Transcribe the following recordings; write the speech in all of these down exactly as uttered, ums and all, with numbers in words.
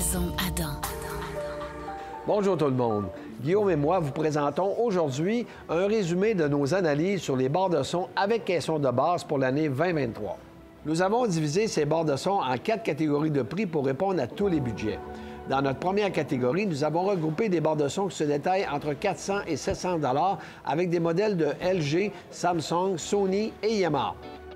Maison Adam. Bonjour tout le monde. Guillaume et moi vous présentons aujourd'hui un résumé de nos analyses sur les barres de son avec caisson de base pour l'année vingt vingt-trois. Nous avons divisé ces barres de son en quatre catégories de prix pour répondre à tous les budgets. Dans notre première catégorie, nous avons regroupé des barres de son qui se détaillent entre quatre cents et sept cents dollars avec des modèles de L G, Samsung, Sony et Yamaha.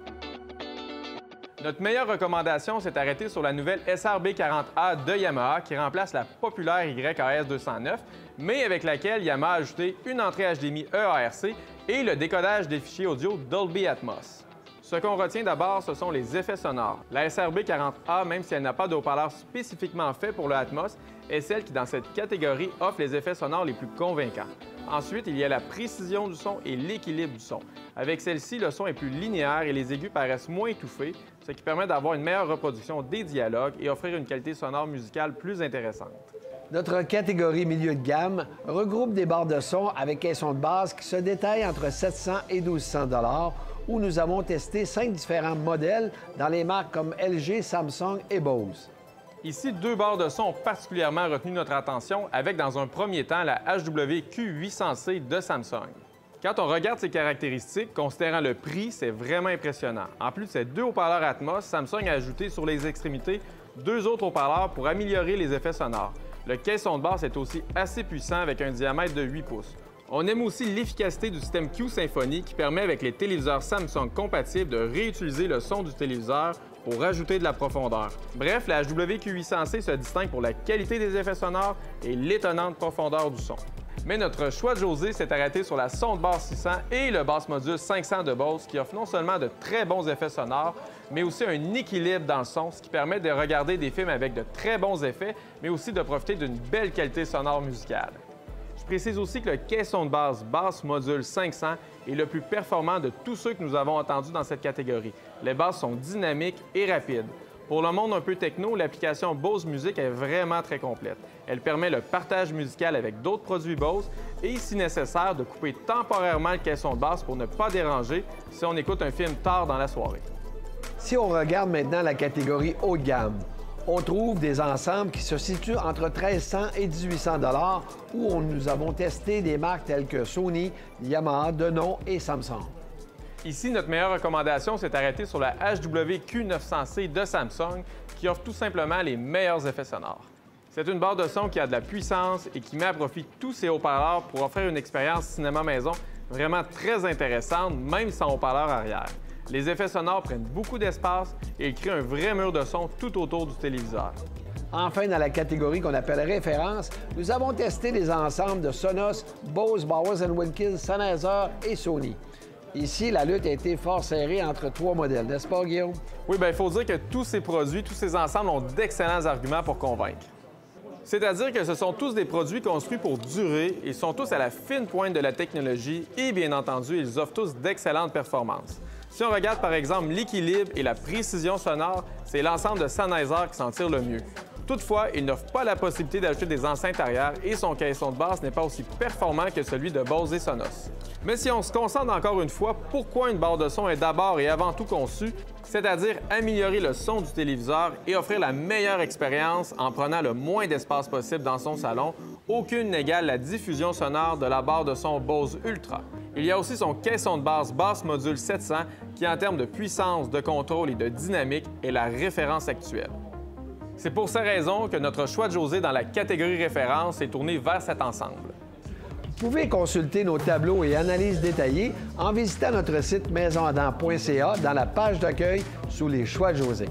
Notre meilleure recommandation s'est arrêtée sur la nouvelle S R B quarante A de Yamaha qui remplace la populaire Y A S deux cent neuf, mais avec laquelle Yamaha a ajouté une entrée H D M I E A R C et le décodage des fichiers audio Dolby Atmos. Ce qu'on retient d'abord, ce sont les effets sonores. La S R B quarante A, même si elle n'a pas de haut-parleur spécifiquement fait pour le Atmos, est celle qui, dans cette catégorie, offre les effets sonores les plus convaincants. Ensuite, il y a la précision du son et l'équilibre du son. Avec celle-ci, le son est plus linéaire et les aigus paraissent moins étouffés, ce qui permet d'avoir une meilleure reproduction des dialogues et offrir une qualité sonore musicale plus intéressante. Notre catégorie milieu de gamme regroupe des barres de son avec caisson de base qui se détaillent entre sept cents et douze cents dollars, où nous avons testé cinq différents modèles dans les marques comme L G, Samsung et Bose. Ici, deux barres de son ont particulièrement retenu notre attention avec, dans un premier temps, la H W Q huit cents C de Samsung. Quand on regarde ses caractéristiques, considérant le prix, c'est vraiment impressionnant. En plus de ces deux haut-parleurs Atmos, Samsung a ajouté sur les extrémités deux autres haut-parleurs pour améliorer les effets sonores. Le caisson de basse est aussi assez puissant avec un diamètre de huit pouces. On aime aussi l'efficacité du système Q Symphony qui permet avec les téléviseurs Samsung compatibles de réutiliser le son du téléviseur pour ajouter de la profondeur. Bref, la H W Q huit cents C se distingue pour la qualité des effets sonores et l'étonnante profondeur du son. Mais notre choix de José s'est arrêté sur la sonde basse six cents et le basse module cinq cents de Bose qui offrent non seulement de très bons effets sonores, mais aussi un équilibre dans le son, ce qui permet de regarder des films avec de très bons effets, mais aussi de profiter d'une belle qualité sonore musicale. Je précise aussi que le caisson de base basse module cinq cents est le plus performant de tous ceux que nous avons entendus dans cette catégorie. Les basses sont dynamiques et rapides. Pour le monde un peu techno, l'application Bose Music est vraiment très complète. Elle permet le partage musical avec d'autres produits Bose et, si nécessaire, de couper temporairement le caisson de basse pour ne pas déranger si on écoute un film tard dans la soirée. Si on regarde maintenant la catégorie haut de gamme, on trouve des ensembles qui se situent entre mille trois cents et mille huit cents dollars où on, nous avons testé des marques telles que Sony, Yamaha, Denon et Samsung. Ici, notre meilleure recommandation s'est arrêtée sur la H W Q neuf cents C de Samsung qui offre tout simplement les meilleurs effets sonores. C'est une barre de son qui a de la puissance et qui met à profit tous ses haut-parleurs pour offrir une expérience cinéma maison vraiment très intéressante, même sans haut-parleur arrière. Les effets sonores prennent beaucoup d'espace et ils créent un vrai mur de son tout autour du téléviseur. Enfin, dans la catégorie qu'on appelle référence, nous avons testé les ensembles de Sonos, Bose, Bowers and Wilkins, Sennheiser et Sony. Ici, la lutte a été fort serrée entre trois modèles, n'est-ce pas, Guillaume? Oui, bien, il faut dire que tous ces produits, tous ces ensembles ont d'excellents arguments pour convaincre. C'est-à-dire que ce sont tous des produits construits pour durer et sont tous à la fine pointe de la technologie et, bien entendu, ils offrent tous d'excellentes performances. Si on regarde par exemple l'équilibre et la précision sonore, c'est l'ensemble de Sennheiser qui s'en tire le mieux. Toutefois, il n'offre pas la possibilité d'ajouter des enceintes arrière et son caisson de basse n'est pas aussi performant que celui de Bose et Sonos. Mais si on se concentre encore une fois, pourquoi une barre de son est d'abord et avant tout conçue, c'est-à-dire améliorer le son du téléviseur et offrir la meilleure expérience en prenant le moins d'espace possible dans son salon, aucune n'égale la diffusion sonore de la barre de son Bose Ultra. Il y a aussi son caisson de base basse module sept cents qui, en termes de puissance, de contrôle et de dynamique, est la référence actuelle. C'est pour ces raisons que notre choix de José dans la catégorie référence est tourné vers cet ensemble. Vous pouvez consulter nos tableaux et analyses détaillées en visitant notre site maison adam point c a dans la page d'accueil sous les choix de José.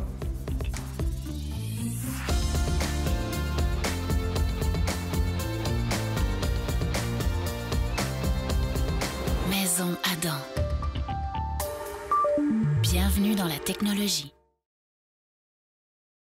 Maison Adam. Bienvenue dans la technologie.